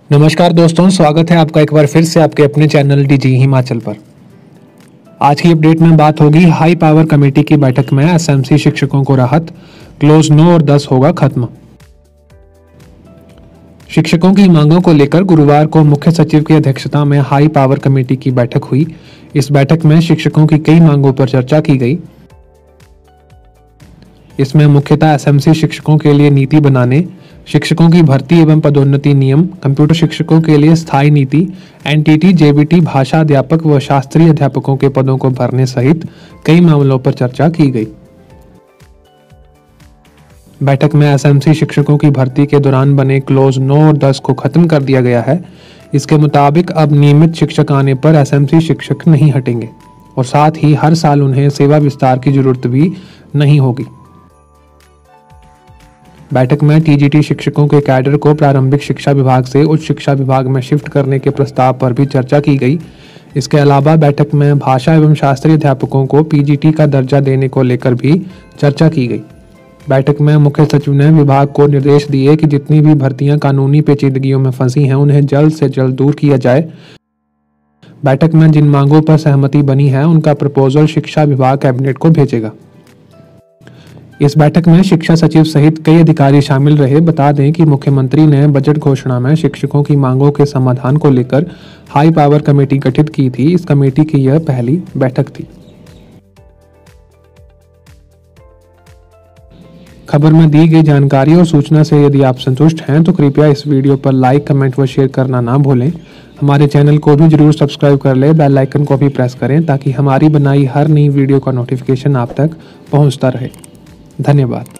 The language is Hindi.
नमस्कार दोस्तों, स्वागत है आपका एक बार फिर से आपके अपने चैनल डीजी हिमाचल पर। आज की अपडेट में बात होगी हाई पावर कमेटी की बैठक में एसएमसी शिक्षकों को राहत, क्लोज 9 और 10 होगा खत्म। शिक्षकों की मांगों को लेकर गुरुवार को मुख्य सचिव की अध्यक्षता में हाई पावर कमेटी की बैठक हुई। इस बैठक में शिक्षकों की कई मांगों पर चर्चा की गई। इसमें मुख्यतः एसएमसी शिक्षकों के लिए नीति बनाने, शिक्षकों की भर्ती एवं पदोन्नति नियम, कंप्यूटर शिक्षकों के लिए स्थायी नीति, एनटीटी, जेबीटी, भाषा अध्यापक व शास्त्रीय अध्यापकों के पदों को भरने सहित कई मामलों पर चर्चा की गई। बैठक में एसएमसी शिक्षकों की भर्ती के दौरान बने क्लोज 9 और 10 को खत्म कर दिया गया है। इसके मुताबिक अब नियमित शिक्षक आने पर एसएमसी शिक्षक नहीं हटेंगे और साथ ही हर साल उन्हें सेवा विस्तार की जरूरत भी नहीं होगी। बैठक में टीजीटी शिक्षकों के कैडर को प्रारंभिक शिक्षा विभाग से उच्च शिक्षा विभाग में शिफ्ट करने के प्रस्ताव पर भी चर्चा की गई। इसके अलावा बैठक में भाषा एवं शास्त्रीय अध्यापकों को पीजीटी का दर्जा देने को लेकर भी चर्चा की गई। बैठक में मुख्य सचिव ने विभाग को निर्देश दिए कि जितनी भी भर्तियां कानूनी पेचीदगियों में फंसी हैं उन्हें जल्द से जल्द दूर किया जाए। बैठक में जिन मांगों पर सहमति बनी है उनका प्रपोजल शिक्षा विभाग कैबिनेट को भेजेगा। इस बैठक में शिक्षा सचिव सहित कई अधिकारी शामिल रहे। बता दें कि मुख्यमंत्री ने बजट घोषणा में शिक्षकों की मांगों के समाधान को लेकर हाई पावर कमेटी गठित की थी। इस कमेटी की यह पहली बैठक थी। खबर में दी गई जानकारी और सूचना से यदि आप संतुष्ट हैं तो कृपया इस वीडियो पर लाइक, कमेंट व शेयर करना ना भूलें। हमारे चैनल को भी जरूर सब्सक्राइब कर लें, बेल आइकन को भी प्रेस करें ताकि हमारी बनाई हर नई वीडियो का नोटिफिकेशन आप तक पहुंचता रहे। धन्यवाद।